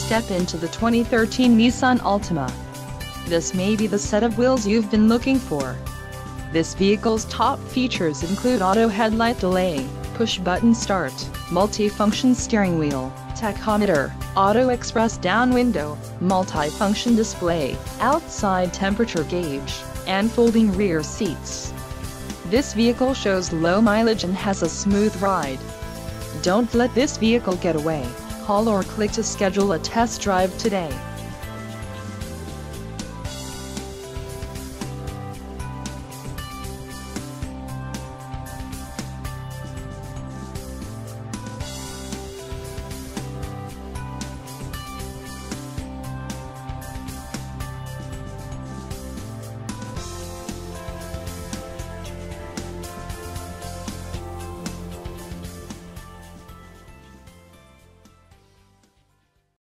Step into the 2013 Nissan Altima. This may be the set of wheels you've been looking for. This vehicle's top features include auto headlight delay, push-button start, multifunction steering wheel, tachometer, auto express down window, multifunction display, outside temperature gauge, and folding rear seats. This vehicle shows low mileage and has a smooth ride. Don't let this vehicle get away. Call or click to schedule a test drive today.